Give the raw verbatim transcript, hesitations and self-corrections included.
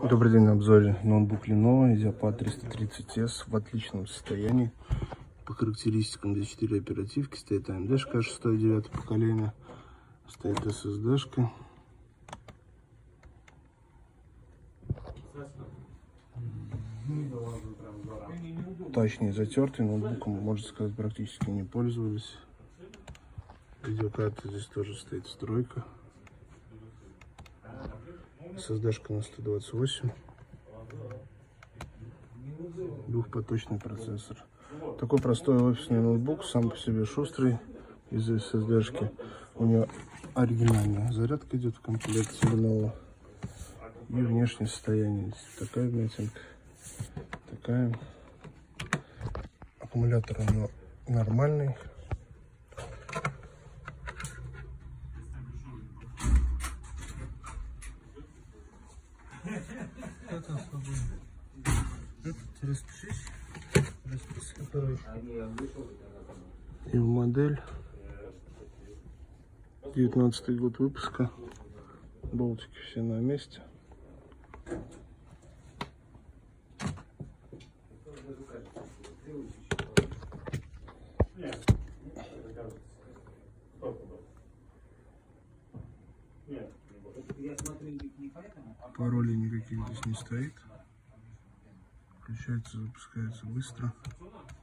Добрый день, на обзоре ноутбук Lenovo IdeaPad триста тридцать эс в отличном состоянии. По характеристикам две четыре оперативки, стоит эй эм ди-шка шестое девятое поколение, стоит эс эс ди-шка. Тач не затертый, ноутбуком, можно сказать, практически не пользовались. Видеокарта здесь тоже стоит стройка. эс эс ди-шка на сто двадцать восемь. Двухпоточный процессор. Такой простой офисный ноутбук, сам по себе шустрый, из эс эс ди-шки. У него оригинальная зарядка идет в комплекте Lenovo. И внешнее состояние. Такая вмятинка, такая. Аккумулятор у него нормальный. И в модель девятнадцатый год выпуска. Болтики все на месте. Паролей никаких здесь не стоит. Включается, запускается быстро.